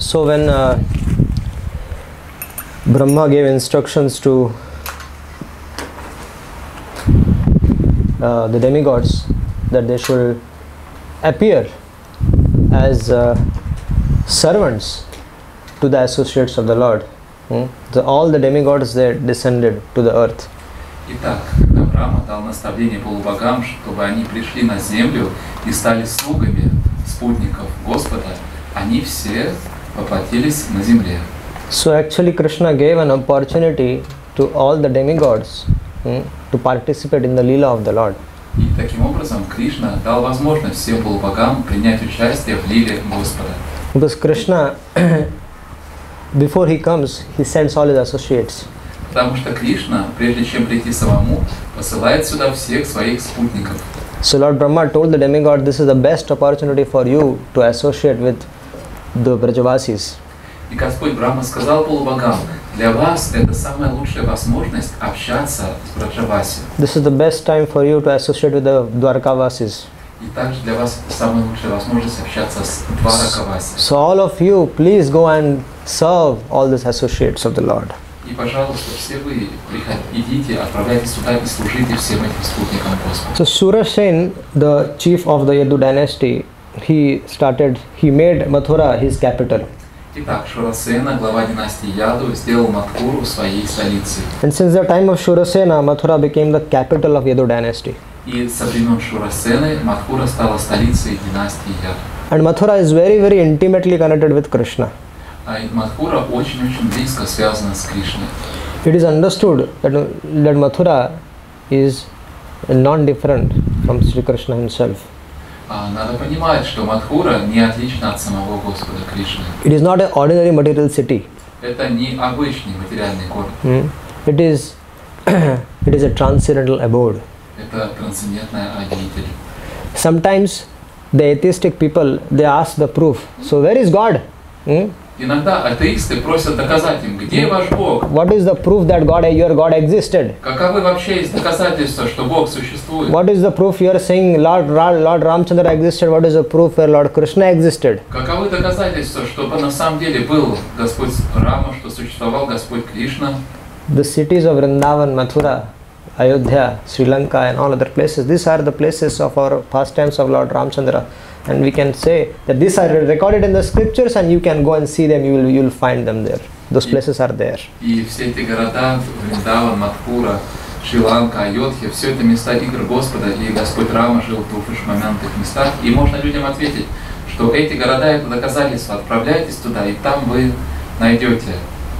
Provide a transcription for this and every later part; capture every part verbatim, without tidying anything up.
So when uh, Brahma gave instructions to uh, the demigods that they should appear as uh, servants to the associates of the Lord, hmm? the, all the demigods they descended to the earth. Итак, когда Брахма дал наставление полубогам, чтобы они пришли на землю и стали слугами спутников Господа, они все воплотились на земле. So actually Krishna gave an opportunity to all the demigods hmm, to participate in the Leela of the Lord. И таким образом Кришна дал возможность всем полубогам принять участие в лиле Господа. Because Krishna, before he comes, he sends all his associates. Потому что Кришна, прежде чем прийти самому, посылает сюда всех своих спутников. So Lord Brahma told the demigod, this is the best opportunity for you to associate with the Brajavasis. И Господь Брахма сказал полубогам, для вас это самая лучшая возможность общаться с Браджаваси. This is the best time for you to associate with the Dwarkavasis. И также для вас самая лучшая возможность общаться с Дваракаваси. So all of you, please go and serve all these associates of the Lord. И, пожалуйста, все вы идите, отправляйтесь туда и служите всем этим спутникам Господа. So Surasen, the chief of the Yadu dynasty, he started, he made Mathura his capital. Итак, Шурасена, глава династии Яду, сделал Матхуру своей столицей. And since the time of Shurasena, Mathura became the capital of Yadu dynasty. И со времен Шурасены Матхура стала столицей династии Яду. And Mathura is very, very intimately connected with Krishna. А Матхура очень-очень близко связана с Кришной. It is understood that, that Mathura is non-different from Sri Krishna himself. Надо понимать, что Матхура не отлична от самого Господа Кришны. It is not an ordinary material city. Это не обычный материальный город. Mm. It is, it is a transcendental abode. Это трансцендентная обитель. Sometimes the atheistic people, they ask the proof. So where is God? Mm? Иногда атеисты просят доказать им, где ваш Бог? What is the proof that God, your God existed? Каковы вообще есть доказательства, что Бог существует? What is the proof you are saying Lord, Lord Ramchandra existed? What is the proof where Lord Krishna existed? Каковы доказательства, что на самом деле был Господь Рама, что существовал Господь Кришна? The cities of Vrindavan, Mathura, Ayodhya, Sri Lanka and all other places, these are the places of our pastimes of Lord Ramchandra. And we can say that these are recorded in the scriptures and you can go and see them, you will, you will find them there. Those places are there. И все эти города, Вриндаван, Матхура, Шри-Ланка, Айодхя, все это места игр Господа, и Господь Рама жил в двух моментных местах. И можно людям ответить, что эти города это доказательства. Отправляйтесь туда, и там вы найдете.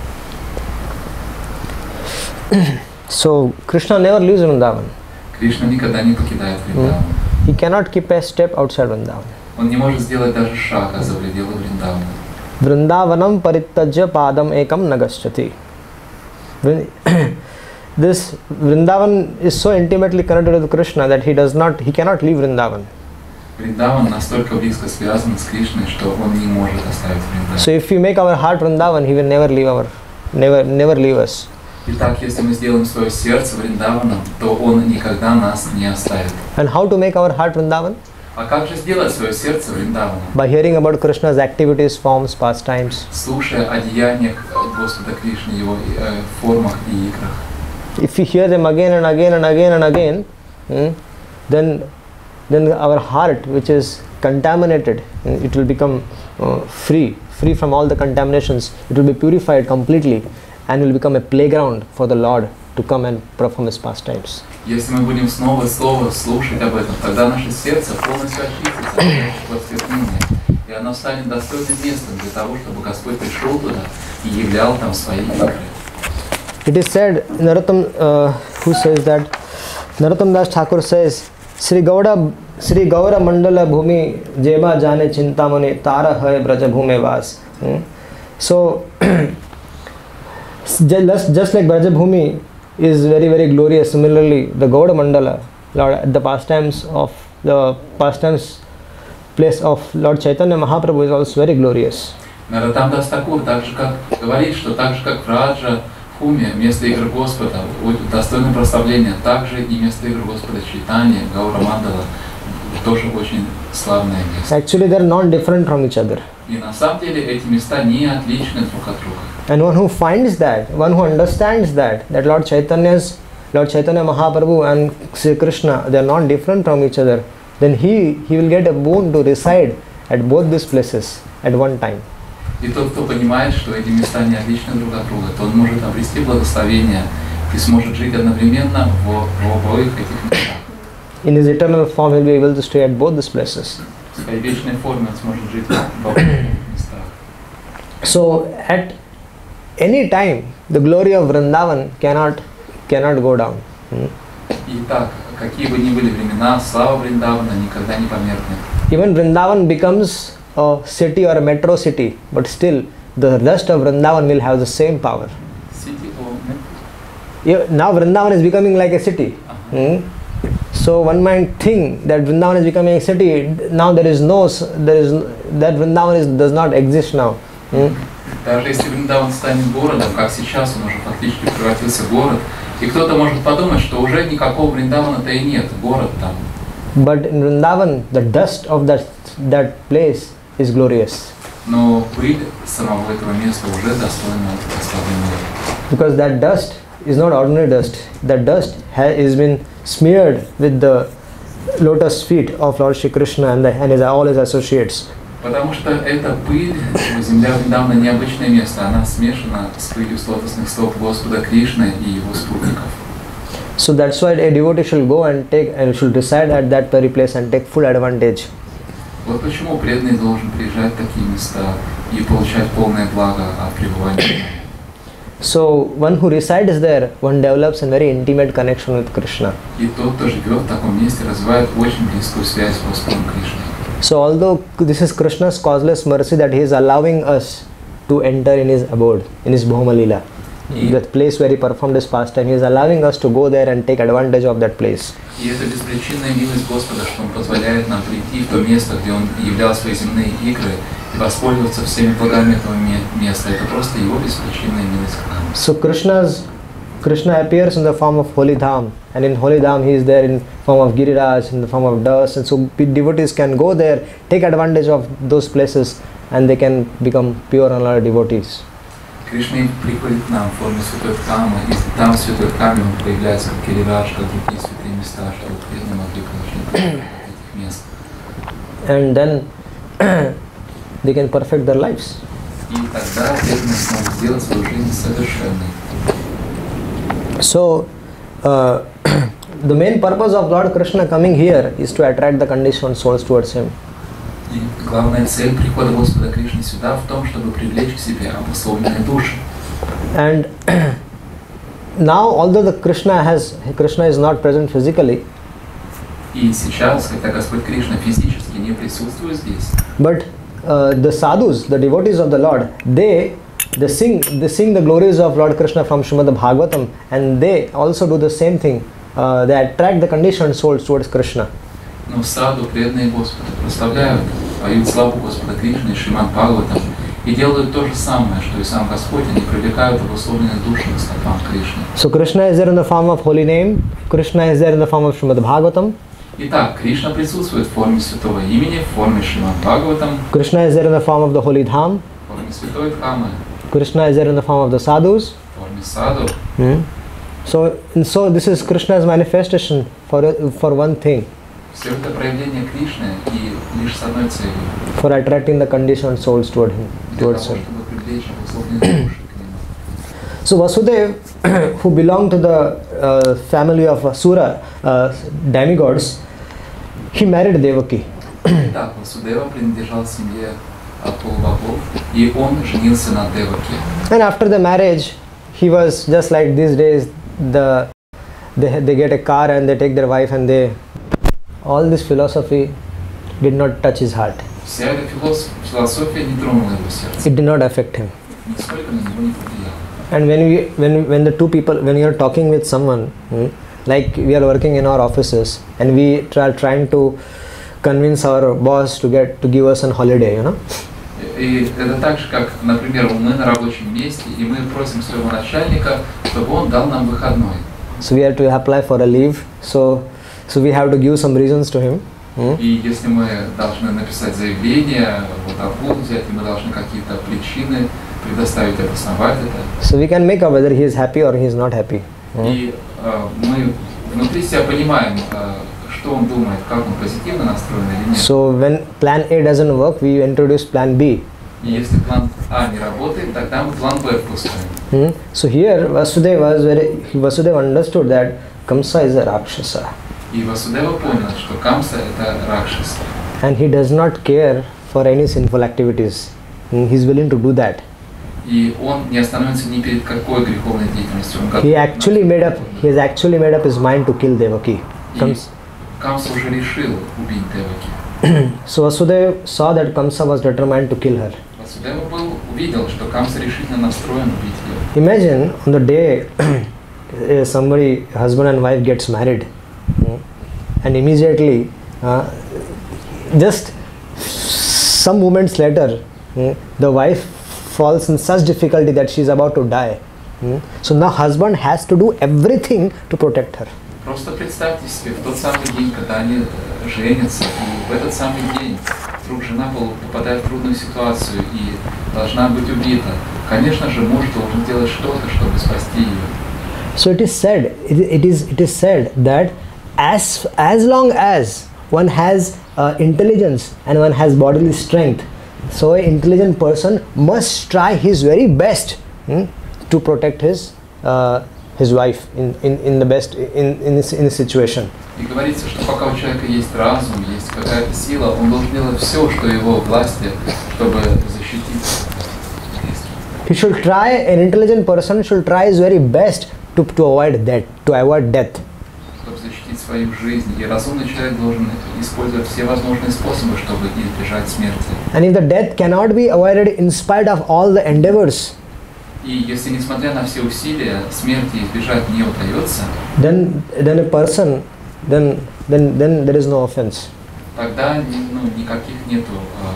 So Krishna never leaves Vrindavan. Кришна никогда не покидает Вриндаван. He cannot keep a step outside Vrindavan. Он не может сделать даже шага за пределы Вриндавана. Vrindavanam parittajya padam ekam nagaschati. This Vrindavan is so intimately connected with Krishna that he does not, he cannot leave Vrindavan. Вриндаван настолько близко связан с Кришной, что он не может оставить Вриндаван. So if we make our heart Vrindavan, he will never leave our, never, never leave us. Итак, если мы сделаем свое сердце Вриндаваном, то он никогда нас не оставит. And how to make our heart Vrindavan? А как же сделать свое сердце Вриндаваном? By hearing about Krishna's activities, forms, pastimes. Слушая о деяниях Господа Кришны, его э, формах и играх. If we hear them again and again and again and again, hmm, then then our heart, which is contaminated, it will become uh, free, free from all the contaminations. It will be purified completely, and will become a playground for the Lord to come and perform His pastimes. Если мы будем снова и снова слушать об этом, тогда наше сердце полностью очистится от осквернения, и оно станет достойным местом для того, чтобы Господь пришел туда и являл там свои игры. It is said, Narottam, uh, who says that, Narottam Das Thakur says, Sri Gauda, Sri Gaura Mandala Bhumi Jeba Jane Chintamani Tara Hai Braja Bhume Vas. Hmm? So, just, just like Braja Bhumi is very, very glorious, similarly, the Gauda Mandala, Lord, the pastimes of the pastimes place of Lord Chaitanya Mahaprabhu is also very glorious. Наротам Дас Такур также как говорит, что так же как в Раджа Бхуме, место игр Господа, достойно прославления, также и место игр Господа Чайтаньи, Гаура Мандала, тоже очень славное место. Actually, they are not different from each other. И на самом деле эти места не отличны друг от друга. And one who finds that, one who understands that, that Lord Chaitanya's, Lord Chaitanya Mahaprabhu and Sri Krishna, they are not different from each other, then he, he will get a boon to reside at both these places at one time. И тот, кто понимает, что эти места не отличны друг от друга, то он может обрести благословение и сможет жить одновременно в, в обоих этих местах. In his eternal form, he will be able to stay at both these places. В своей вечной форме он сможет жить в обоих местах. So, at any time, the glory of Vrindavan cannot cannot go down. Hmm? Итак, какие бы ни были времена, слава Вриндавана никогда не померкнет. Even Vrindavan becomes a city or a metro city, but still the rest of Vrindavan will have the same power. City or metro? Yeah, now Vrindavan is becoming like a city. Uh-huh. Hmm? So one might think that Vrindavan is becoming a city. Now there is no, there is that Vrindavan is, does not exist now. Hmm? Даже если Вриндаван станет городом, как сейчас он уже фактически превратился в город, и кто-то может подумать, что уже никакого Вриндавана-то и нет, город там. But in Vrindavan, the dust of that that place is glorious. Но пыль самого этого места уже достойна прославления. Because that dust is not ordinary dust. That dust has been smeared with the lotus feet of Lord Shri Krishna and, the, and his, all his associates. Потому что эта пыль, земля Вриндавана необычное место, она смешана с пылью с лотосных стоп Господа Кришны и его спутников. So that's why a devotee should go and take and should reside at that very place and take full advantage. Вот почему преданный должен приезжать в такие места и получать полное благо от пребывания. So one who resides there, one develops a very intimate connection with Krishna. И тот, кто живет в таком месте, развивает очень близкую связь с Господом Кришной. So although this is Krishna's causeless mercy that he is allowing us to enter in his abode, in his Bhoma Lila, that place where he performed his pastime, he is allowing us to go there and take advantage of that place. И это беспричинная милость Господа, что Он позволяет нам прийти в то место, где Он являл свои земные игры, и воспользоваться всеми благами этого места. Это просто Его беспричинная милость к нам. So Krishna's Krishna appears in the form of Holy Dham, and in Holy Dham he is there in form of Giriraj, in the form of Dasa, and so devotees can go there, take advantage of those places, and they can become pure and holy devotees. Кришна приходит к нам в форме святой Дхаммы, и там в святой Дхамме Он появляется как Гирирадж, как другие святые места, чтобы преданные могли получить этих мест. And then they can perfect their lives. И тогда преданные смогут сделать свою жизнь совершенной. So, uh, the main purpose of Lord Krishna coming here is to attract the conditioned souls towards Him. И главная цель прихода Господа Кришны сюда в том, чтобы привлечь к себе обусловленные души. And now, although the Krishna has Krishna is not present physically, И сейчас, когда Господь Кришна физически не присутствует здесь, but uh, the sadhus, the devotees of the Lord, they they sing they sing the glories of Lord Krishna from Srimad Bhagavatam, and they also do the same thing. Uh, they attract the conditioned souls towards Krishna. но саду преданные Господа прославляют, поют славу Господа Кришны и Шримад Бхагаватам и делают то же самое, что и сам Господь, они привлекают обусловленные души к стопам Кришны. So Krishna is there in the form of holy name. Krishna is there in the form of Srimad Bhagavatam. Итак, Кришна присутствует в форме святого имени, в форме Шримад Бхагаватам, Krishna is there in the form of the holy dham. в форме святой Дхаммы, Krishna is there in the form of the sadhus. в форме саду. Hmm? So, and so this is Krishna's manifestation for for one thing, Все это проявление Кришны и лишь с одной целью. for attracting the conditioned souls toward him, Для того, towards him. чтобы привлечь обусловленные души к нему. So Vasudev, who belonged to the uh, family of Asura uh, demigods, he married Devaki. Итак, Васудева принадлежал семье от полубогов, и он женился на Деваке. And after the marriage, he was just like these days, the they, they get a car and they take their wife and they, all this philosophy did not touch his heart. Вся эта философия не тронула его сердце, It did not affect him. нисколько на него не повлияла. And when we when when the two people when you are talking with someone, hmm, like we are working in our offices and we try trying to convince our boss to get to give us a holiday, you know. И это так же, как, например, мы на рабочем месте, и мы просим своего начальника, чтобы он дал нам выходной. So we have to apply for a leave. So so we have to give some reasons to him. Hmm? И если мы должны написать заявление, вот отгул взять, и мы должны какие-то причины предоставить, обосновать это. So we can make out whether he is happy or he is not happy. Hmm? И э, мы внутри себя понимаем, э, что он думает, как он позитивно настроен или нет. So when plan A doesn't work, we introduce plan B. И если план А не работает, тогда мы план Б впускаем. Hmm? So here Vasudeva was very, Vasudeva understood that Kamsa is a Rakshasa. И Васудева понял, что Камса это Ракшас. And he does not care for any sinful activities. Hmm? He is willing to do that. И он не остановится ни перед какой греховной деятельностью. Он He actually made up. He has actually made up his mind to kill Devaki. Kams- Камса уже решил убить Деваки. So Vasudeva saw that Kamsa was determined to kill her. Васудева был увидел, что Камса решительно настроен убить ее. Imagine on the day uh, somebody, husband and wife gets married, hmm, and immediately, uh, just some moments later, hmm, the wife falls in such difficulty that she is about to die. Hmm. So now husband has to do everything to protect her. Просто представьте себе, в тот самый день, когда они женятся, и в этот самый день вдруг жена попадает в трудную ситуацию и должна быть убита. Конечно же, муж должен делать что-то, чтобы спасти ее. So it is said, it, it is it is said that as as long as one has uh, intelligence and one has bodily strength, so an intelligent person must try his very best hmm, to protect his uh, his wife in, in, in the best in in this, in this situation. И говорится, что пока у человека есть разум, есть какая-то сила, он должен делать все, что его власти, чтобы защитить. He should try. An intelligent person should try his very best to to avoid death, to avoid death. Чтобы защитить свою жизнь, и разумный человек должен использовать все возможные способы, чтобы избежать смерти. And if the death cannot be avoided in spite of all the endeavors, И если, несмотря на все усилия, смерти избежать не удается, then then a person, then then then there is no offense. тогда ну, никаких нету,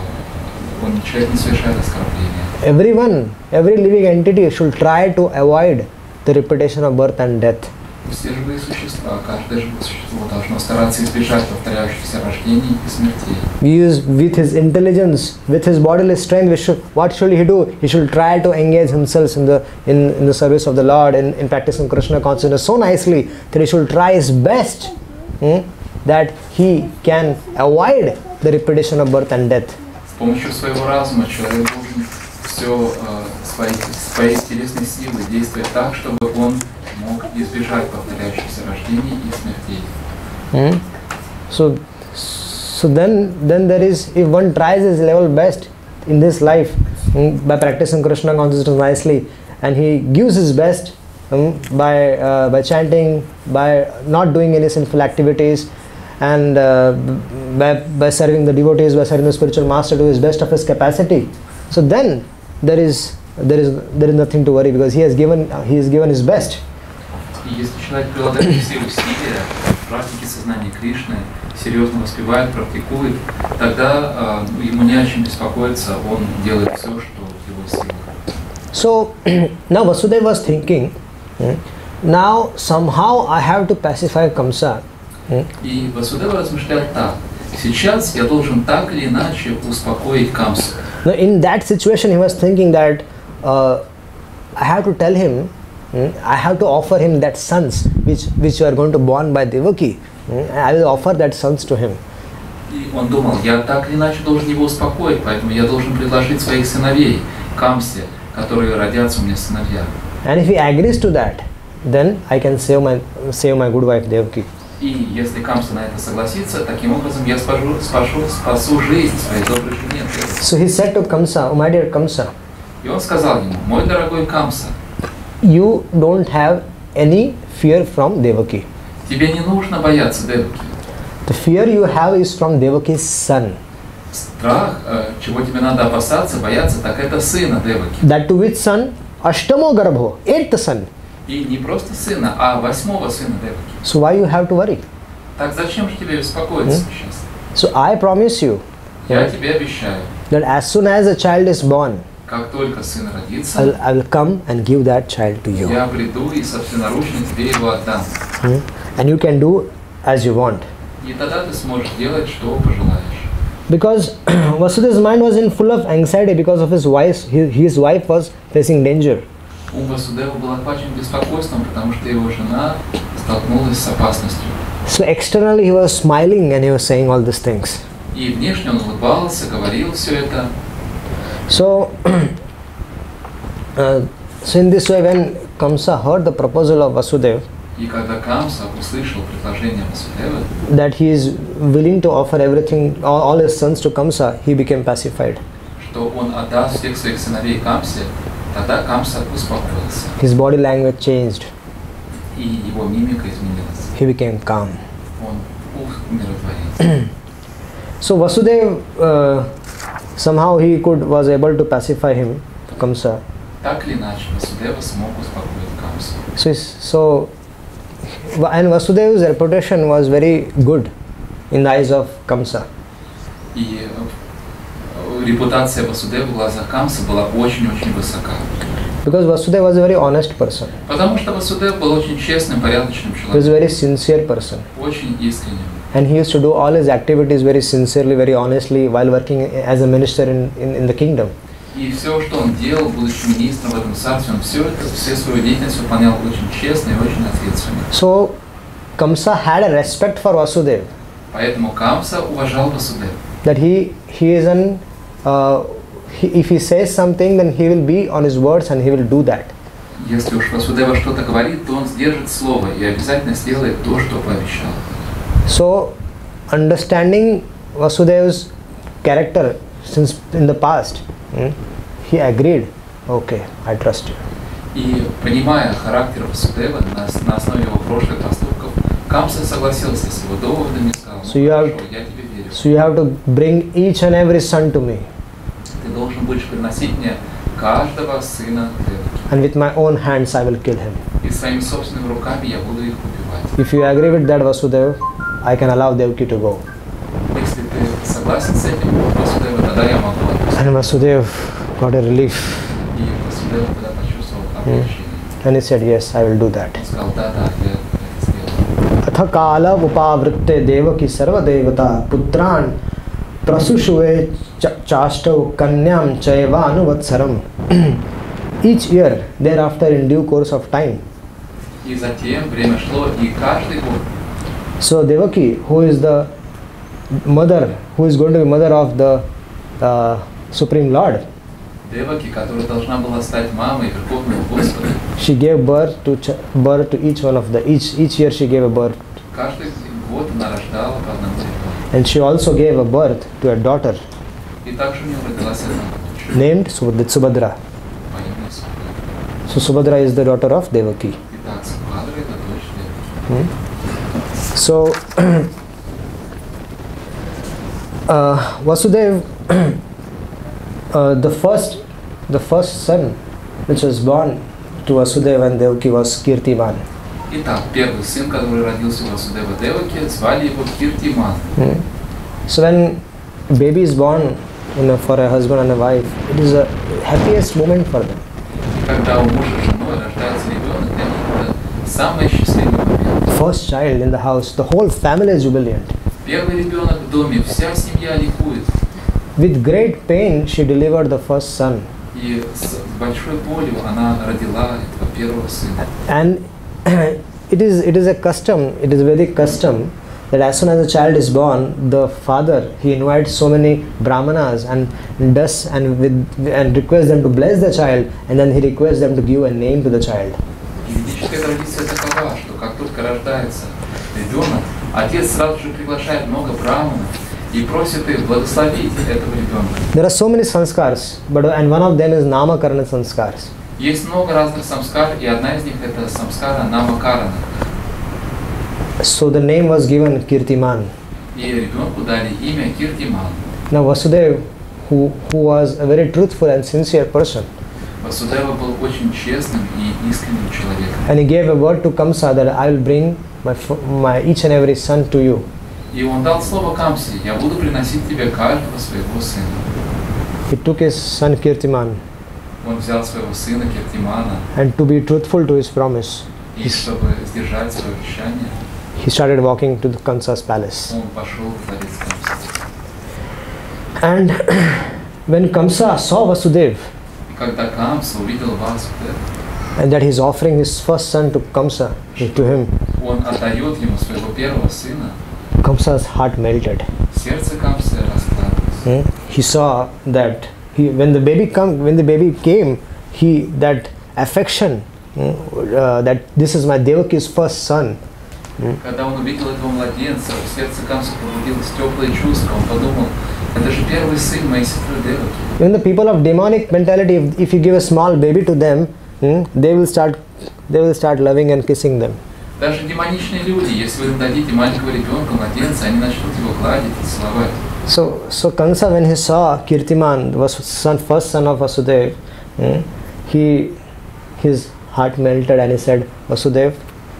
он человек не совершает оскорбления. Everyone, every living entity should try to avoid the repetition of birth and death. Все живые существа, каждое живое существо должно стараться избежать повторяющихся рождений и смертей. Use with his intelligence, with his bodily strength, we should, what should he do? He should try to engage himself in the in, in the service of the Lord, in, in practicing Krishna consciousness so nicely that he should try his best hmm, that he can avoid the repetition of birth and death. С помощью своего разума человек должен все свои, своей телесной силы действовать так, чтобы он мог избежать повторяющихся рождений и смертей. Hmm? So, so then, then there is, if one tries his level best in this life hmm, by practicing Krishna consciousness nicely, and he gives his best hmm, by uh, by chanting, by not doing any sinful activities, and uh, by by serving the devotees, by serving the spiritual master to his best of his capacity. So then there is there is there is nothing to worry because he has given uh, he has given his best. И если человек прилагает все усилия в практике сознания Кришны, серьезно воспевает, практикует, тогда э, ему не о чем беспокоиться, он делает все, что в его силах. So now Vasudeva was thinking, hmm, now somehow I have to pacify Kamsa. Hmm? И Васудева размышлял так: сейчас я должен так или иначе успокоить Камсу. Now in that situation he was thinking that uh, I have to tell him, hmm, I have to offer him that sons which which are going to born by Devaki. Hmm, I will offer that sons to him. И он думал, я так или иначе должен его успокоить, поэтому я должен предложить своих сыновей Камсе, которые родятся у меня сыновья. And if he agrees to that, then I can save my save my good wife Devaki. И если Камса на это согласится, таким образом я спасу, спасу, спасу жизнь своей доброй жене. So he said to Kamsa, oh my dear Kamsa, И он сказал ему: мой дорогой Камса, you don't have any fear from Devaki. тебе не нужно бояться Деваки. The fear you have is from Devaki's son. Страх, чего тебе надо опасаться, бояться, так это сына Деваки. That to which son? Ashtamo Garbho, eighth son. И не просто сына, а восьмого сына Деваки. So why you have to worry? Так зачем же тебе беспокоиться Hmm? сейчас? So I promise you Я тебе обещаю, that as soon as a child is born, как только сын родится, I'll, I will come and give that child to you. я приду и собственноручно тебе его отдам. Hmm? And you can do as you want. И тогда ты сможешь делать, что пожелаешь. Because Vasudeva's mind was in full of anxiety because of his wife. His, his wife was facing danger. Ум Васудева был охвачен беспокойством, потому что его жена столкнулась с опасностью. So externally he was smiling and he was saying all these things. И внешне он улыбался, говорил все это. So, uh, so in this way, when Kamsa heard the proposal of Vasudeva, И когда Камса услышал предложение Васудевы, that he is willing to offer everything, all, all his sons to Kamsa, he became pacified. что он отдаст всех своих сыновей Камсе, тогда Камса успокоился. His body language changed. И его мимика изменилась. He became calm. Он умиротворился. So Vasudeva, uh, somehow he could was able to pacify him, Kamsa. Так или иначе, Васудева смог успокоить Камсу. So, he's- so and Vasudeva's reputation was very good in the eyes of Kamsa. И э, репутация Васудевы в глазах Камсы была очень-очень высока. Because Vasudeva was a very honest person. Потому что Васудев был очень честным, порядочным He was a человеком. very sincere person. Очень искренним. And he used to do all his activities very sincerely, very honestly while working as a minister in, in, in the kingdom. И все, что он делал, будучи министром в этом царстве, он все это, все свою деятельность выполнял очень честно и очень ответственно. So Kamsa had a respect for Vasudeva, Поэтому Камса уважал Васудева. that he he is an uh, he, if he says something, then he will be on his words and he will do that. Если уж Васудева что-то говорит, то он сдержит слово и обязательно сделает то, что пообещал. So understanding Vasudeva's character since in the past, hmm, he agreed. Okay, I trust you. И понимая характер Васудева на, на основе его прошлых поступков, Камса согласился с его доводами и сказал: So you have- «Хорошо, я тебе верю. So you have to bring each and every son to me, Ты должен будешь приносить мне каждого сына Деваки. and with my own hands I will kill him. И своими собственными руками я буду их убивать». If you agree with that, Vasudeva, I can allow Devaki to go. Если ты согласен с этим, Васудева, тогда я могу отпустить. And Vasudeva got a relief, И Васудева тогда почувствовал облегчение. and he said, yes, I will do that. Он сказал: да, да, я это сделаю. अथ काल उपावृत्ते देवकी सर्वदेवता पुत्रान् प्रसूषुवे चाष्टौ कन्यां चैवानुवत्सरम्. Each year thereafter, in due course of time, И затем время шло, и каждый год so Devaki, who is the mother, who is going to be mother of the uh, Supreme Lord, Деваки, которая должна была стать мамой Верховного Господа, she gave birth to ch- birth to each one of the each each year she gave a birth, каждый год она рождала по одному ребенку. and she also gave a birth to a daughter И также у нее родилась одна дочь named Subhad- Subhadra. по имени Субхадра. So Subhadra is the daughter of Devaki. Итак, Субхадра — это дочь Деваки. So uh, Vasudeva, uh, the first the first son which was born to Vasudeva and Devaki was Kirtiman. Итак, первый сын, который родился у Васудева Деваки, звали его Киртиман. So when baby is born, you know, for a husband and a wife, it is a happiest moment for them. И когда у мужа с женой рождается ребенок, для них это самый счастливый момент. First child in the house, the whole family is jubilant. Первый ребенок в доме, вся семья ликует. With great pain, she delivered the first son. И с большой болью она родила этого первого сына. And it is it is a custom, it is Vedic custom that as soon as a child is born, the father, he invites so many brahmanas and does and with and requests them to bless the child, and then he requests them to give a name to the child. И ведическая традиция такова, что как только рождается ребенок, отец сразу же приглашает много браманов и просит их благословить этого ребенка. There are so many sanskars, but and one of them is namakarana sanskars. Есть много разных самскар, и одна из них это самскара намакарана. So the name was given Kirtiman. И ребенку дали имя Киртиман. Now Vasudeva, who who was a very truthful and sincere person, Васудева был очень честным и искренним человеком. and he gave a word to Kamsa that I will bring my f- my each and every son to you. И он дал слово Камсе: я буду приносить тебе каждого своего сына. He took his son Kirtiman, Он взял своего сына Киртимана, and to be truthful to his promise, и чтобы сдержать свое обещание, he started walking to the Kamsa's palace. Он пошел в дворец Камсы. And when Kamsa saw Vasudev, И когда Камса увидел Васудева, and that he is offering his first son to Kamsa, to him, он отдает ему своего первого сына, Kamsa's heart melted. сердце Камсы расплавилось. Hmm? He saw that he, when the baby come, when the baby came, he that affection, hmm, uh, that this is my Devaki's first son. Hmm? Когда он увидел этого младенца, в сердце Камсы пробудилось теплое чувство, он подумал, это же первый сын моей сестры Деваки. Even the people of demonic mentality, if, if you give a small baby to them, hmm, they will start, they will start loving and kissing them. Даже демоничные люди, если вы им дадите маленького ребенка, младенца, они начнут его гладить и целовать. So, so Kamsa, when he saw Kirtiman, was son, first son of Vasudev, hmm, he, his heart melted and he said, Vasudev.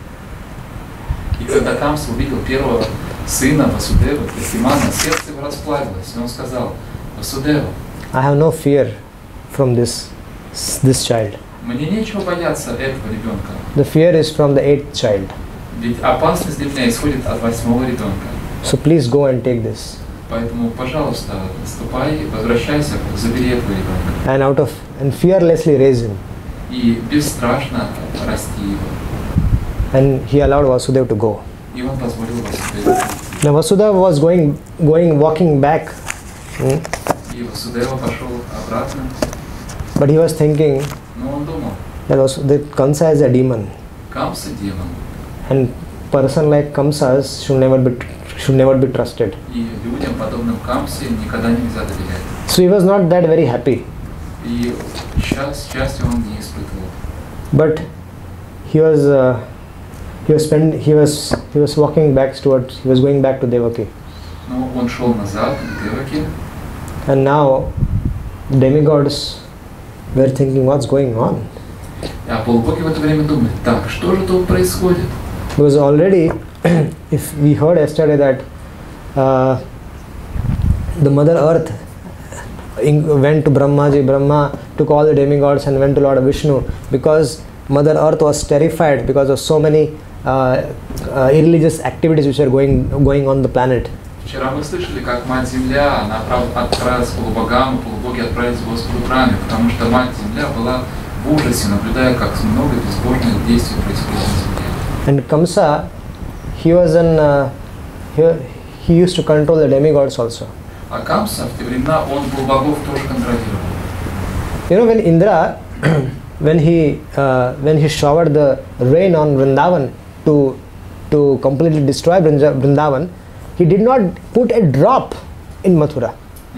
И когда Камса увидел первого сына Васудева, Киртимана, сердце его расплавилось, и он сказал, Васудева, I have no fear from this, this child. мне нечего бояться этого ребенка. The fear is from the eighth child. Ведь опасность для меня исходит от восьмого ребенка. So please go and take this. Поэтому, пожалуйста, ступай, возвращайся, забери этого ребенка. And out of and fearlessly raise him. И бесстрашно расти его. And he allowed Vasudev to go. И он позволил Васудеву. Now Vasudeva was going, going, walking back. Hmm? И Васудева пошел обратно. But he was thinking Но он думал, that was, that Kamsa is a demon, Камса демон. and person like Kamsa should never be should never be trusted. И людям, подобным Камсе, никогда нельзя доверять. So he was not that very happy. И счаст, счастья он не испытывал. But he was uh, he was spend he was he was walking back towards he was going back to Devaki. Но он шел назад к Деваке. And now demigods were thinking, what's going on? А полубоги в это время думали, так, что же тут происходит? Because already, if we heard yesterday that uh, the Mother Earth went to Brahmaji, Brahma took all the demigods and went to Lord Vishnu because Mother Earth was terrified because of so many uh, uh, irreligious activities which are going going on the planet. Вчера мы слышали, как Мать Земля, она отправилась к полубогам, и полубоги отправились к Господу в храме, потому что Мать Земля была в ужасе, наблюдая, как много безбожных действий происходит на Земле. And Kamsa, he was an uh, he, he used to control the demigods also. А Камса в те времена, он полубогов тоже контролировал. You know, when Indra, when he uh, when he showered the rain on Vrindavan to to completely destroy Vrindavan, he did not put a drop in Mathura.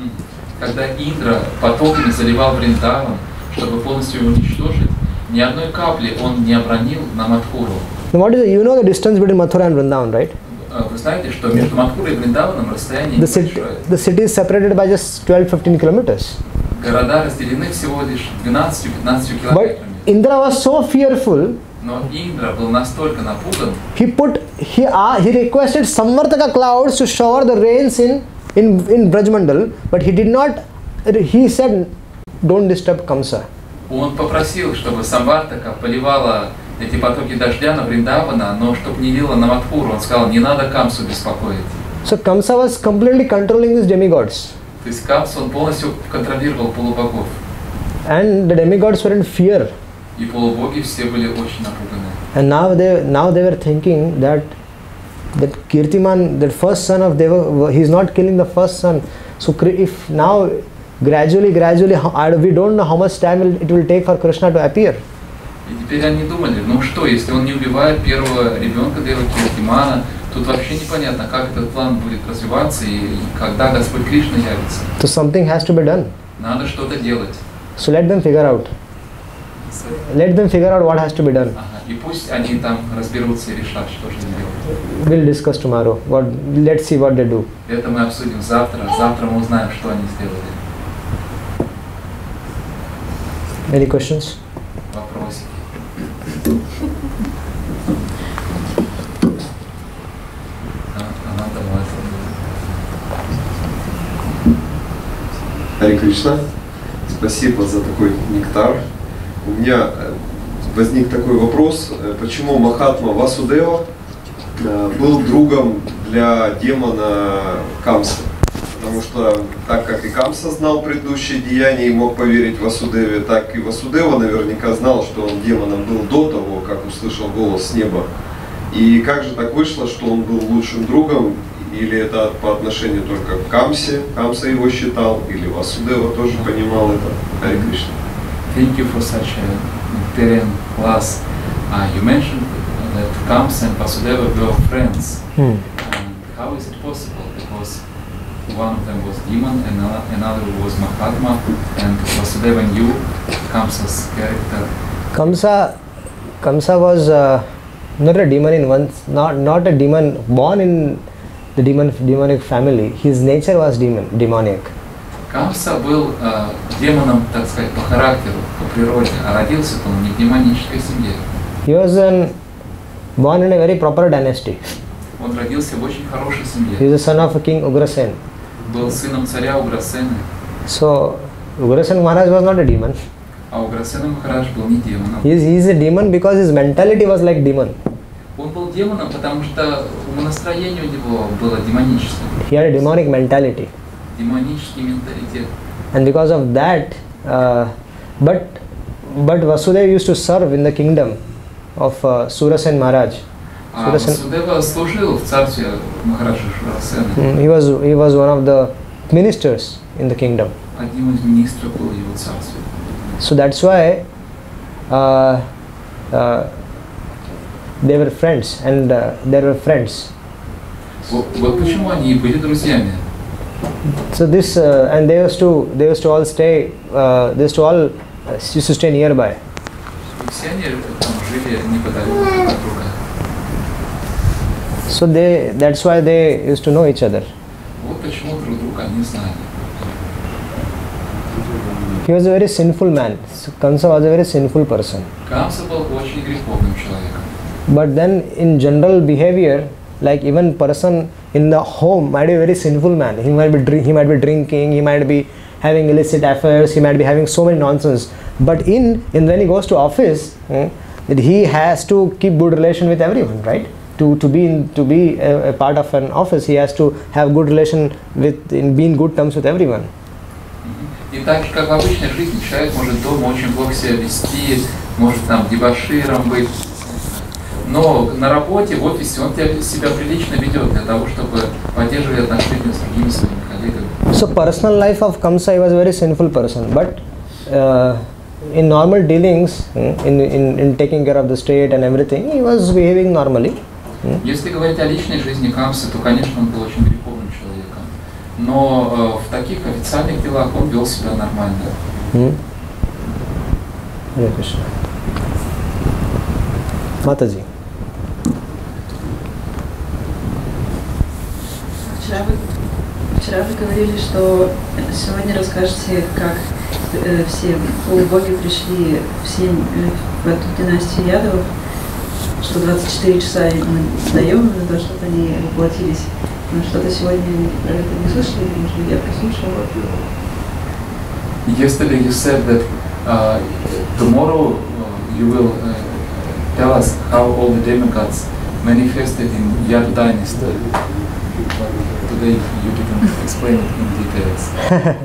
Когда Индра потоками заливал Вриндаван, чтобы полностью его уничтожить, ни одной капли он не обронил на Мадхуру. Now, what is the, you know the distance between Mathura and Vrindavan, right? Вы знаете, что между Мадхурой и Вриндаваном расстояние The city, небольшое. the city is separated by just twelve to fifteen kilometers. Города разделены всего лишь двенадцатью-пятнадцатью But километрами. Indra was so fearful. Но Индра был настолько напуган, He put he uh, he requested Samvartaka clouds to shower the rains in in in Brajmandal, but he did not. He said, "Don't disturb Kamsa." он попросил, чтобы Самвартака поливала эти потоки дождя на Вриндавана, но чтобы не лила на Мадхуру. Он сказал, не надо Камсу беспокоить. So Kamsa was completely controlling these demigods. То есть Камсу он полностью контролировал полубогов. And the demigods were in fear. И полубоги все были очень напуганы. And now they now they were thinking that that Kirtiman, the first son of Deva, he is not killing the first son. So if now gradually, gradually, we don't know how much time it will take for Krishna to appear. И теперь они думали, ну что, если он не убивает первого ребенка Деваки Киртимана, тут вообще непонятно, как этот план будет развиваться и, и когда Господь Кришна явится. So something has to be done. Надо что-то делать. So let them figure out. Let them figure out what has to be done. Ага. И пусть они там разберутся и решат, что же делать. We'll discuss tomorrow. What? Let's see what they do. Это мы обсудим завтра. Завтра мы узнаем, что они сделали. Any questions? Вопросики. Харе Кришна, спасибо за такой нектар. У меня возник такой вопрос, почему Махатма Васудева э, был другом для демона Камсы. Потому что, так как и Камса знал предыдущие деяния и мог поверить Васудеве, так и Васудева наверняка знал, что он демоном был до того, как услышал голос с неба. И как же так вышло, что он был лучшим другом? Или это по отношению только к Камсе, Камса его считал, или Васудева тоже понимал это? Харе Кришна. Thank you for such a Terran class. Uh, you mentioned that Kamsa and Vasudeva were friends. Hmm. And how is it possible? Because one of them was demon and another was Mahatma, and Vasudeva knew Kamsa's character. Kamsa, Kamsa was uh, not a demon in one, not not a demon born in the demon demonic family. His nature was demon, demonic. Камса был э, демоном, так сказать, по характеру, по природе, а родился он не в демонической семье. He was an, born in a very proper dynasty. Он родился в очень хорошей семье. He is the son of a king Ugrasen. Был сыном царя Уграсена. So Ugrasen Maharaj was not a demon. А Уграсена Махарадж был не демоном. He is, he is a demon because his mentality was like demon. Он был демоном, потому что умонастроение у него было демоническое. He had a demonic mentality. Демонический менталитет. And because of that, uh, but but Vasudeva used to serve in the kingdom of uh, Surasen Maharaj. А Васудева служил в царстве Махараджа Шурасена. Mm, he was he was one of the ministers in the kingdom. Одним из министров был его царстве. So that's why uh, uh, they were friends, and uh, they were friends. Вот, вот почему они и были друзьями. So this uh, and they used to they used to all stay uh, they used to all uh, used to stay nearby. Все они там жили неподалеку друг от друга. So they that's why they used to know each other. Вот почему друг друга они знали. He was a very sinful man. Kamsa was a very sinful person. Камса был очень греховным человеком. But then in general behavior, like even person in the home might be a very sinful man. He might be drink, he might be drinking, he might be having illicit affairs, he might be having so many nonsense. But in, in when he goes to office, hmm, that he has to keep good relation with everyone, right? To to be in, to be a, a part of an office, he has to have good relation with, in be in good terms with everyone. И так же, как в обычной жизни, человек может дома очень плохо себя вести, может там дебоширом быть, но на работе, в офисе он себя прилично ведет для того, чтобы поддерживать отношения с другими своими коллегами. So personal life of Kamsa, he was a very sinful person, but uh, in normal dealings, in, in in taking care of the state and everything, he was behaving normally. Если говорить о личной жизни Камсы, то, конечно, он был очень греховным человеком. Но э, в таких официальных делах он вел себя нормально. Hare Krishna. Mataji. Вчера вы, вчера вы говорили, что сегодня расскажете, как э, все полубоги пришли в, семь, э, в эту династию Ядовых, что двадцать четыре часа мы даем на то, чтобы они воплотились. Но что-то сегодня про это не слышали, или, может быть, я прослушала. Yesterday you said that uh, tomorrow uh, you will uh, tell us how all the demigods manifested in Yadu dynasty. But today you didn't explain it in details.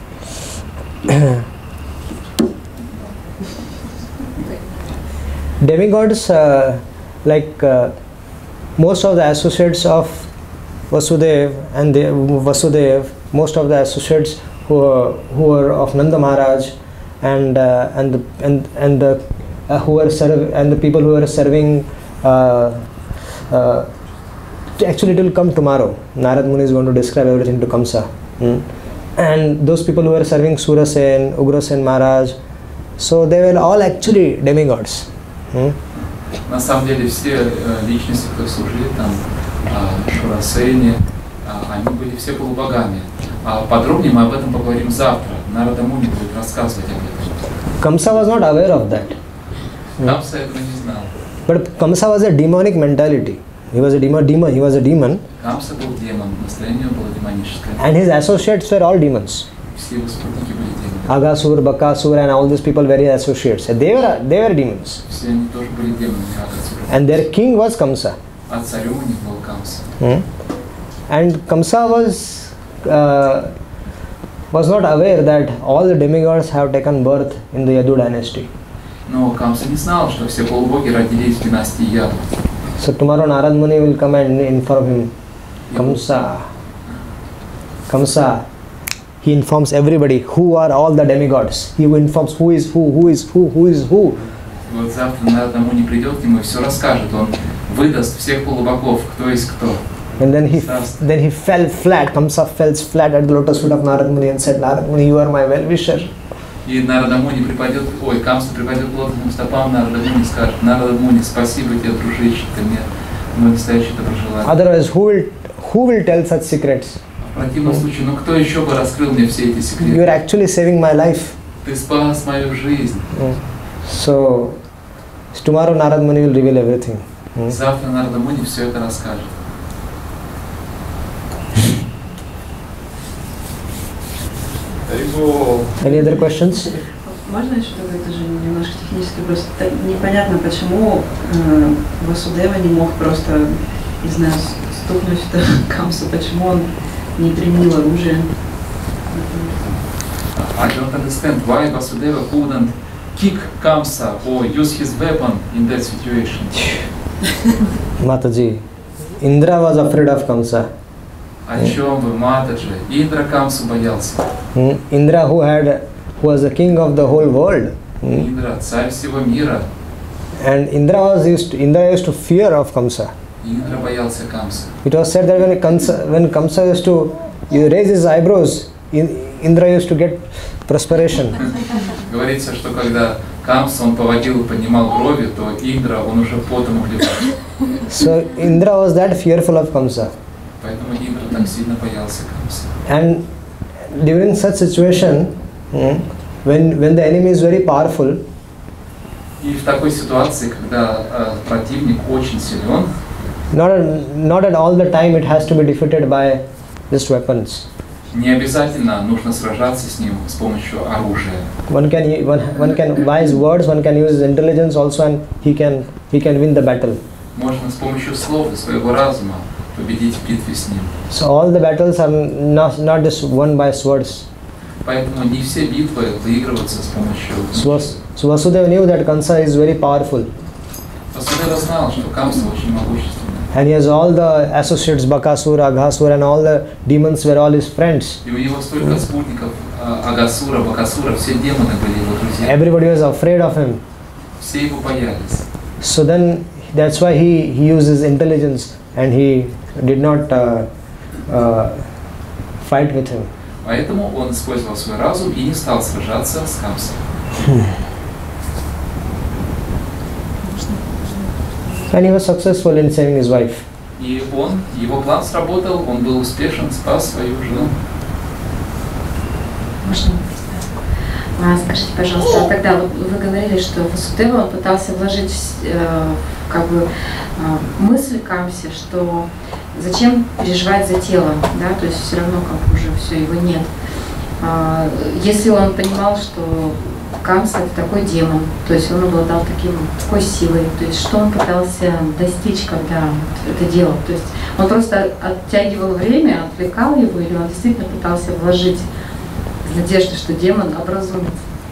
Demigods, uh, like uh, most of the associates of Vasudev and the Vasudev, most of the associates who are, who are of Nanda Maharaj, and uh, and the and and the uh, who are serv and the people who are serving. Uh, uh, actually, it will come tomorrow. Narad Muni is going to describe everything to Kamsa, hmm? And those people who are serving Surasen, Ugrasen Maharaj, so they were all actually demigods. Hmm? На самом деле все э, личности, кто служили там, э, Шурасене, э, они были все полубогами. А подробнее мы об этом поговорим завтра. Нарада Муни будет рассказывать об этом. Kamsa was not aware of that. Камса этого не знал. But Kamsa was a demonic mentality. He was a demon. Demon. He was a demon. Камса был демон, настроение было демоническое. And his associates were all demons. Все его спутники были демоны. Agasur, Bakasur, and all these people were his associates. They were they were demons. Все они тоже были демонами Агасура. And their king was Kamsa. А царем у них был Камса. Hmm? And Kamsa was uh, was not aware that all the demigods have taken birth in the Yadu dynasty. Но Камса не знал, что все полубоги родились в династии Яду. So tomorrow Narad Muni will come and inform him, Kamsa, Kamsa. He informs everybody who are all the demigods. He informs who is who, who is who, who is who. Вот завтра Нарад Муни придет к нему и все расскажет. Он выдаст всех полубогов, кто есть кто. And then he then he fell flat. Kamsa fell flat at the lotus feet of Narad Muni and said, Narad Muni, you are my well-wisher. И Нарада Муни припадет, ой, Камса припадет к лотосным стопам Нарада Муни и скажет: Нарада Муни, спасибо тебе, дружище, ты мне мой настоящий доброжелатель. Otherwise, who will who will tell such secrets? В противном случае, ну кто еще бы раскрыл мне все эти секреты? You are actually saving my life. Ты спас мою жизнь. So tomorrow Narad Muni will reveal everything. Завтра Нарада Муни все это расскажет. Any other questions? Можно еще такой тоже немножко технический вопрос? Непонятно, почему э, Васудева не мог просто, не знаю, стукнуть в Камсу, почему он не применил оружие? I don't understand why Vasudeva couldn't kick Kamsa or use his weapon in that situation. Mataji, Indra was afraid of Kamsa. О чем вы, Матаджи? Индра Камсу боялся. Hmm? Indra, who had, who was the king of the whole world. Hmm? Индра, царь всего мира. And Indra was used to, Indra used to fear of Kamsa. Индра боялся Камса. It was said that when Kamsa, when Kamsa used to raise his eyebrows, Indra used to get perspiration. Говорится, что когда Камса он поводил и поднимал брови, то Индра он уже потом обливался. So Indra was that fearful of Kamsa. Поэтому Индра так сильно боялся Камса. And during such situation, hmm, when when the enemy is very powerful, и в такой ситуации, когда э, противник очень силен, not at, not at all the time it has to be defeated by just weapons. не обязательно нужно сражаться с ним с помощью оружия. One can one, one can wise words, one can use his intelligence also, and he can he can win the battle. Можно с помощью слов и своего разума победить в битве с ним. So all the battles are not not just won by swords. Поэтому не все битвы выигрываются с помощью. So, so Vasudeva knew that Kamsa is very powerful. Vasudeva знал, что Камса очень могущественный. And he has all the associates, Bakasura, Aghasura, and all the demons were all his friends. И у него столько спутников, Агасура, Бакасура, все демоны были его друзья. Everybody was afraid of him. Все его боялись. So then that's why he, he used his intelligence and he did not uh, uh, fight with him. Поэтому он использовал свой разум и не стал сражаться с Камсой. And he was successful in saving his wife. И он, его план сработал, он был успешен, спас свою жену. Можно? А, скажите, пожалуйста, а тогда вот вы говорили, что Васудева он пытался вложить э, как бы э, мысль Камсе, что зачем переживать за тело, да, то есть все равно как уже все его нет. А, если он понимал, что Камса это такой демон, то есть он обладал таким, такой силой, то есть что он пытался достичь, когда это делал, то есть он просто оттягивал время, отвлекал его, или он действительно пытался вложить надежду, что демон образумится.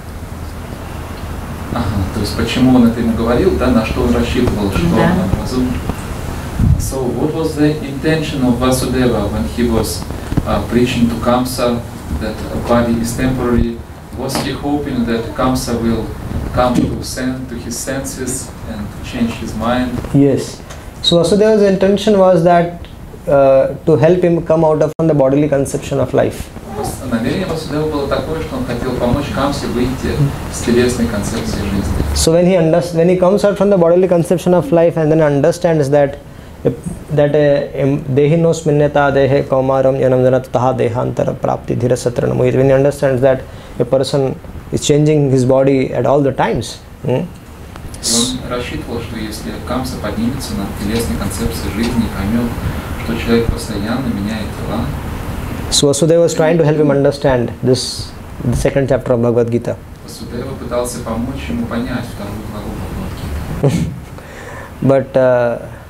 Ага, то есть почему он это ему говорил, да, на что он рассчитывал, что Да. он образумит. So what was the intention of Vasudeva when he was uh, preaching to Kamsa that a body is temporary? Was he hoping that Kamsa will come to, sen to his senses and change his mind? Yes. So Vasudeva's intention was that uh, to help him come out of from the bodily conception of life. Намерение Васудева было такое, что он хотел помочь Камсе выйти с телесной концепции жизни. So when he unders- when he comes out from the bodily conception of life and then understands that that dehinos minyata dehe kaumaram yanamjanat taha dehantara prapti dhira satrana mohit, when he understands that a person is changing his body at all the times. Hmm? Он рассчитывал, что если Камса поднимется над телесной концепцией жизни и поймет, что человек постоянно меняет тела. So Vasudeva was trying to help him understand this, the second chapter of Bhagavad Gita. Васудева пытался помочь ему понять вторую главу Бхагавад-гиты. But uh,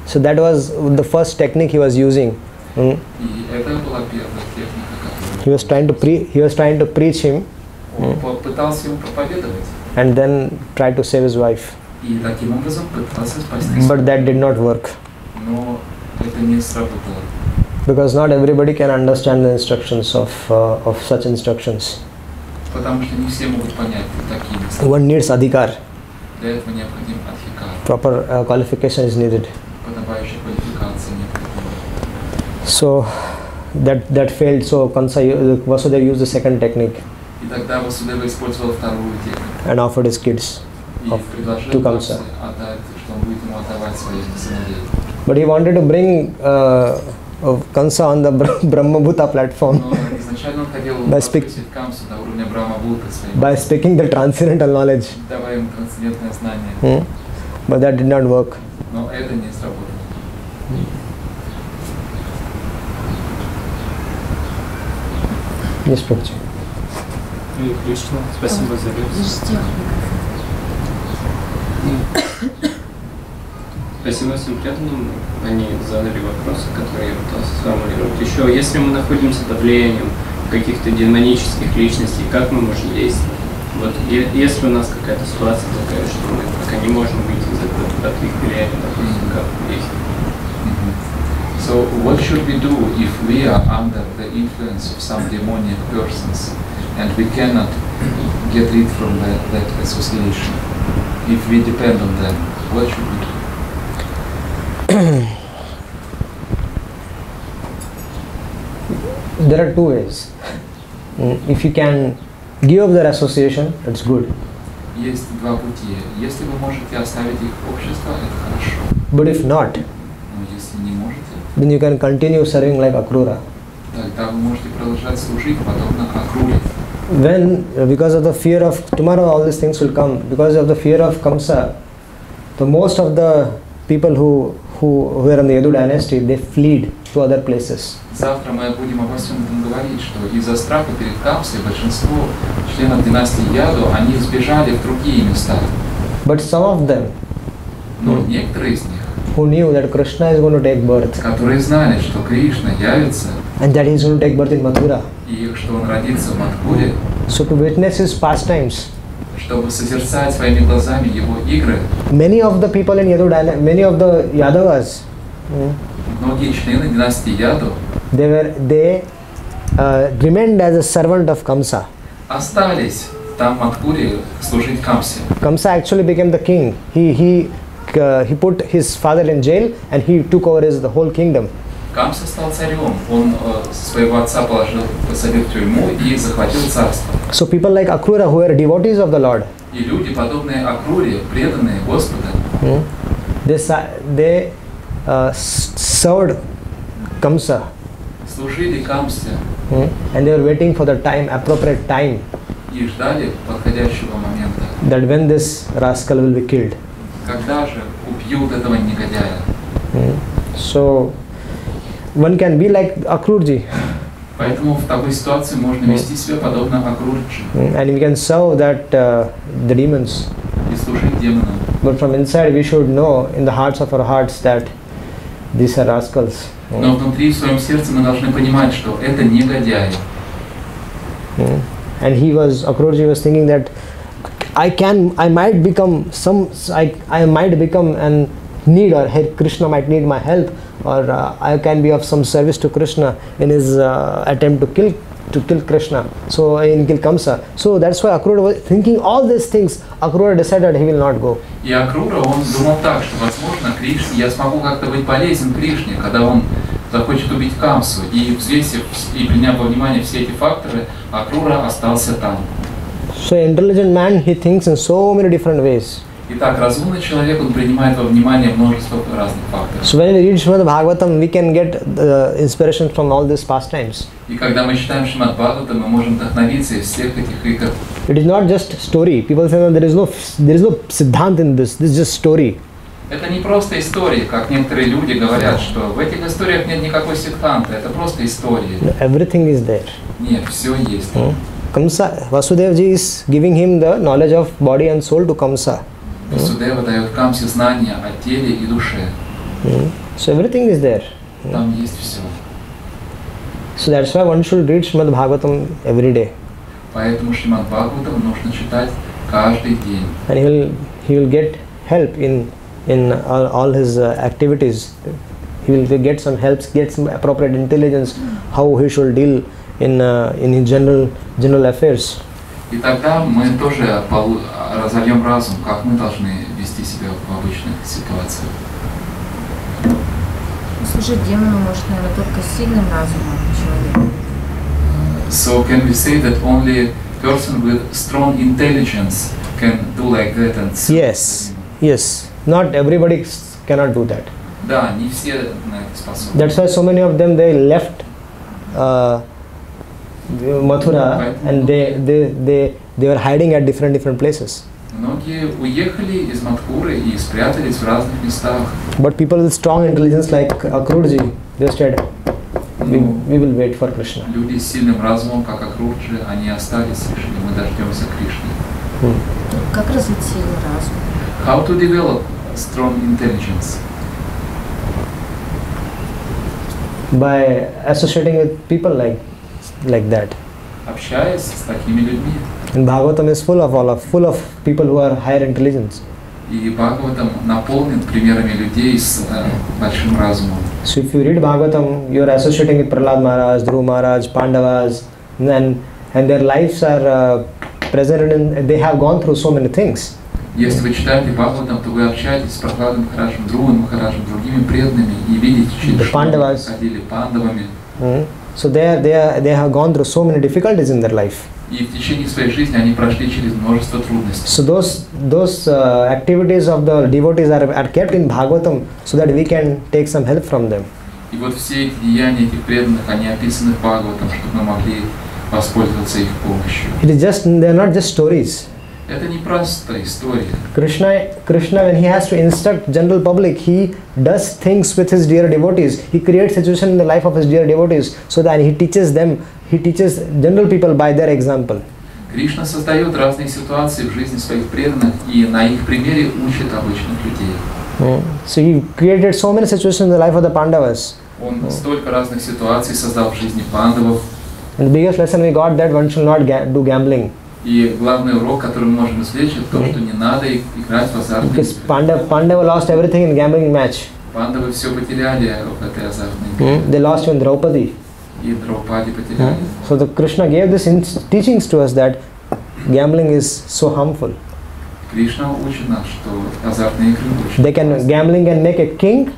So that was the first technique he was using. Mm. И это была первая техника, которую He was trying to pre he was trying to preach him. он попытался ему проповедовать. And then tried to save his wife. И таким образом пытался спасти. But that did not work. Но это не сработало. Because not everybody can understand the instructions of uh, of such instructions. Потому что не все могут понять такие инструкции. One needs adhikar. Для этого необходим адхикар. Proper uh, qualification is needed. Подобающая квалификация необходима. So that that failed. So Kamsa Vasudeva used the second technique И тогда Васудева использовал вторую технику. and offered his kids И of, предложил to Камсе Kamsa. отдать, что он будет ему отдавать своих сыновей. But he wanted to bring uh, Kamsa on the Brahmabhuta platform Но изначально он хотел By speak- повысить Камсу до уровня Брахма-Бхута своим, by speaking the transcendental knowledge. давая ему трансцендентное знание. Hmm? But that did not work. Но это не сработало. Yes, Prabhuji. Харе Кришна, спасибо за лекцию. Спасибо всем преданным. Они задали вопросы, которые я пытался сформулировать. Еще, если мы находимся под влиянием каких-то демонических личностей, как мы можем действовать? Вот, е- если у нас какая-то ситуация такая, что мы пока не можем выйти из этого, от их влияния, допустим, как действовать? So what should we do if we are under the influence of some demonic persons and we cannot get rid from that, that association? If we depend on them, what should we do? There are two ways. Mm, If you can give up their association, it's good. Есть два пути. Если вы можете оставить их общество, это хорошо. But if not, Но если не можете, then you can continue serving like Akrura. тогда вы можете продолжать служить подобно Акруре. When, uh, because of the fear of, tomorrow all these things will come, because of the fear of Kamsa, the most of the people who, who, who are in the Yadu dynasty, they fled to other places. Завтра мы будем обо всем этом говорить, что из-за страха перед Камсой большинство членов династии Яду, они сбежали в другие места. But some of them Но некоторые из них, who knew that Krishna is going to take birth которые знали, что Кришна явится, and that he is going to take birth in Mathura, и что он родится в Мадхуре, so to witness his pastimes, чтобы созерцать своими глазами его игры, many of the people in Yadu dynasty, many of the Yadavas, mm, многие члены династии Яду they were they uh, remained as a servant of Kamsa. остались там в Мадхуре служить Камсе. Kamsa actually became the king. He he uh, he put his father in jail and he took over his the whole kingdom. Камса стал царем, он э, своего отца положил, посадил в тюрьму и захватил царство. So people like Akrura, who were devotees of the Lord, И люди, подобные Акруре, преданные Господа, mm, they sa- they uh, s- served Kamsa, служили Камсе mm, and they were waiting for the time, appropriate time, и ждали подходящего момента. that when this rascal will be killed. Когда же убьют этого негодяя? Mm. So one can be like Akrurji, Поэтому в такой ситуации можно вести себя подобно Акрурджи mm, and we can serve that uh, the demons. и служить демонам. But from inside, we should know in the hearts of our hearts that these are rascals. Mm. Но внутри в своем сердце мы должны понимать, что это негодяи. Mm. And he was, Akrurji was thinking that I can, I might become some, I, I might become an need, or hey, Krishna might need my help, or uh, I can be of some service to Krishna in his uh, attempt to kill to kill Krishna. So in kill Kamsa. So that's why Akrura was thinking all these things. Akrura decided he will not go. И Акрура, он думал так, что, возможно, Кришне, я смогу как-то быть полезен Кришне, когда он захочет убить Камсу. И взвесив и приняв во внимание все эти факторы, Акрура остался там. So intelligent man, he thinks in so many different ways. Итак, разумный человек, он принимает во внимание множество разных факторов. So when we read Srimad Bhagavatam, we can get the inspiration from all these pastimes. И когда мы читаем Шримад Бхагаватам, мы можем вдохновиться из всех этих игр. It is not just story. People say that there is no there is no siddhant in this. This is just story. Это не просто истории, как некоторые люди говорят, что в этих историях нет никакой сектанта, это просто истории. No, everything is there. Нет, все есть. Hmm? Kamsa, Vasudeva ji is giving him the knowledge of body and soul to Kamsa. Васудева дает Камсе знания о теле и душе. Mm. So everything is there. Там есть все. So that's why one should read Srimad Bhagavatam every day. Поэтому Шримад Бхагаватам нужно читать каждый день. And he will he will get help in in all, all his uh, activities. He will get some helps, get some appropriate intelligence, how he should deal in uh, in his general general affairs. И тогда мы тоже полу- разовьем разум, как мы должны вести себя в обычных ситуациях. Служить демону может, наверное, только сильным разумом человека. So can we say that only person with strong intelligence can do like that and serve Yes, the demon? yes. Not everybody s- cannot do that. Да, не все на это способны. That's why so many of them they left uh, Mathura and they, they they they were hiding at different different places. Многие уехали из Мадхуры и спрятались в разных местах. But people with strong intelligence like Akrurji, they said, we, we will wait for Krishna. Люди с сильным разумом, как Акрурджи, они остались, решили, мы дождемся Кришны. Hmm. Как развить сильный разум? How to develop strong intelligence? By associating with people like like that. Общаясь с такими людьми. And Bhagavatam is full of all of full of people who are higher intelligence. И Бхагаватам наполнен примерами людей с э, большим разумом. So if you read Bhagavatam, you are associating with Prahlad Maharaj, Dhruv Maharaj, Pandavas, and and their lives are uh, present in. They have gone through so many things. Если вы читаете Бхагаватам, то вы общаетесь с Прохладом Махараджем, Друвом Махараджем, другими преданными и видите, через что они проходили, пандавами. Mm. So they are, they are, they have gone through so many difficulties in their life. И в течение своей жизни они прошли через множество трудностей. So those those uh, activities of the devotees are, are kept in Bhagavatam so that we can take some help from them. И вот все эти деяния этих преданных, они описаны в Бхагаватам, чтобы мы могли воспользоваться их помощью. It is just they are not just stories. Это не просто история. Krishna, Krishna, when he has to instruct general public, he does things with his dear devotees. He creates situation in the life of his dear devotees, so that he teaches them. He teaches general people by their example. Кришна создает разные ситуации в жизни своих преданных и на их примере учит обычных людей. Mm. So he created so many situations in the life of the Pandavas. Он столько разных ситуаций создал в жизни пандавов. And the biggest lesson we got that one should not ga- do gambling. И главный урок, который мы можем извлечь, это то, что не надо играть в азартные Because игры. Pandava, Pandava lost everything in gambling match. Пандавы все потеряли в этой азартной игре. Mm. They lost even Draupadi. И Драупади потеряли. So the Krishna gave this in teachings to us that gambling is so harmful. Кришна учит нас, что азартные игры очень They can gambling can make a king.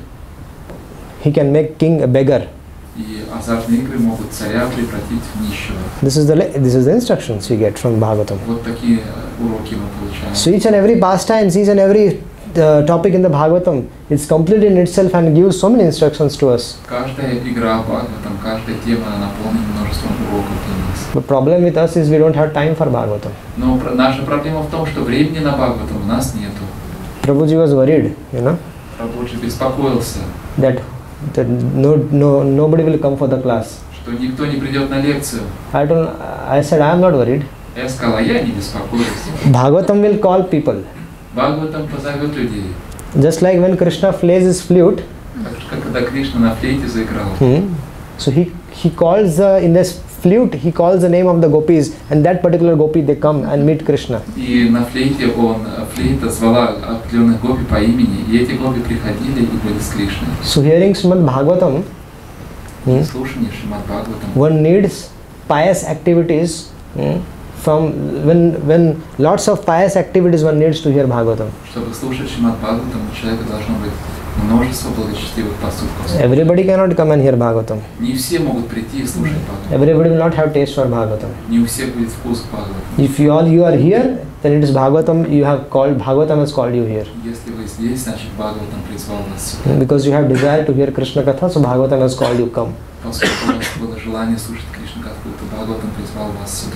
He can make king a beggar. И азартные игры могут царя превратить в нищего. This is the le- this is the instructions we get from Bhagavatam. Вот такие уроки мы получаем. So each and every pastimes, each and every uh, topic in the Bhagavatam is complete in itself and gives so many instructions to us. Каждая игра Бхагаватам, каждая тема наполнена множеством уроков для нас. The problem with us is we don't have time for Bhagavatam. Но про- наша проблема в том, что времени на Бхагаватам у нас нету. Prabhuji was worried, you know, Прабхуджи беспокоился, that that no no nobody will come for the class. что никто не придет на лекцию. I told, I said I am not worried. Я сказал, а я не беспокоюсь. Bhagavatam will call people. Бхагаватам позовет людей. Just like when Krishna plays his flute, Как когда Кришна на флейте заиграл. hmm, so he he calls uh, in this flute he calls the name of the gopis, and that particular gopi they come and meet Krishna. И на флейте он, флейта звала определенных гопи по имени, и эти гопи приходили и были с Кришной. So hearing Srimad Bhagavatam, hmm, Слушание Шримад Бхагаватам. one needs pious activities. Hmm, from when when lots of pious activities one needs to hear Bhagavatam. Чтобы слушать Шримад Бхагаватам, у человека должно быть множество благочестивых поступков. Everybody cannot come and hear Bhagavatam. Не все могут прийти и слушать Бхагаватам. Everybody will not have taste for Bhagavatam. Не у всех будет вкус к Бхагаватам. If you all you are here, then it is Bhagavatam. You have called Bhagavatam has called you here. Если вы здесь, значит Бхагаватам призвал вас сюда. Because you have desire to hear Krishna Katha, so Bhagavatam has called you come. Поскольку у вас было желание слушать Кришну Катху, то Бхагаватам призвал вас сюда.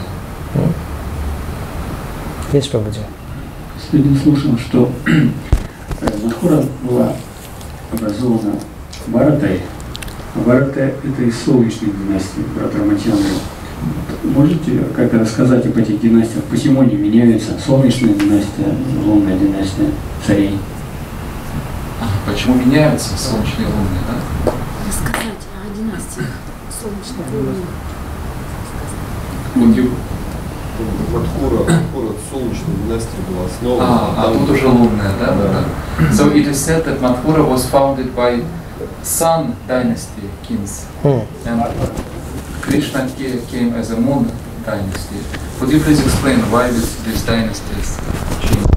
Yes, Prabhuji. Сегодня слушал, что Мадхура была образована Бхаратой, а Бхарата это из солнечной династии, брат Рамачандры. Можете как-то рассказать об этих династиях, почему они меняются? Солнечная династия, лунная династия царей. Почему меняются солнечные и лунные, да? Рассказать о династиях солнечных и лунных. Would you? Мадхура, Мадхура солнечная династия была основана. А, а тут уже лунная, да? Да. Да. So it is said that Madhura was founded by Sun dynasty kings, Hmm. and Krishna ca- came as a Moon dynasty. Would you please explain why this, these dynasties changed?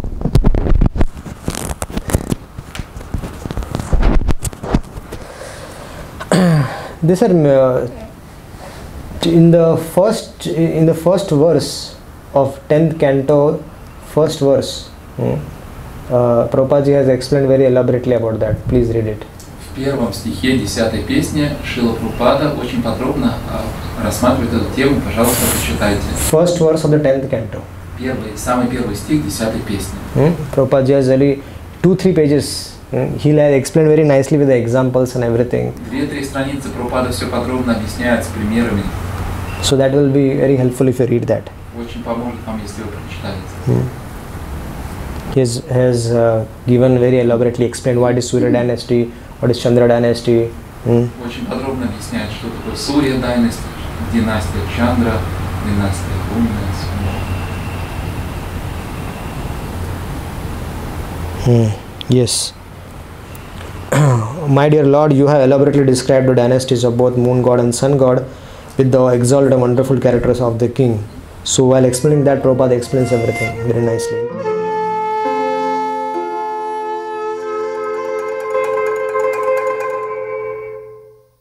These are uh, in the first in the first verse of tenth canto, first verse. Hmm. Uh, Prabhupada has explained very elaborately about that. Please read it. В первом стихе десятой песни Шрила Прабхупада очень подробно а, рассматривает эту тему. Пожалуйста, почитайте. First verse of the tenth canto. Первый, самый первый стих десятой песни. Hmm? Prabhupada has only two three pages. Hmm? He has explained very nicely with the examples and everything. Две-три страницы Прабхупада все подробно объясняет с примерами. So that will be very helpful if you read that. Очень поможет вам, если вы прочитаете. Hmm. He has, has uh, given very elaborately explained what is Surya dynasty, what is Chandra dynasty. Hmm. Очень подробно объясняет, что такое Сурья династия, династия Чандра, династия лунная. Hmm. Yes. My dear Lord, you have elaborately described the dynasties of both moon god and sun god with the exalted and wonderful characters of the king. So while explaining that, Prabhupada explains everything very nicely.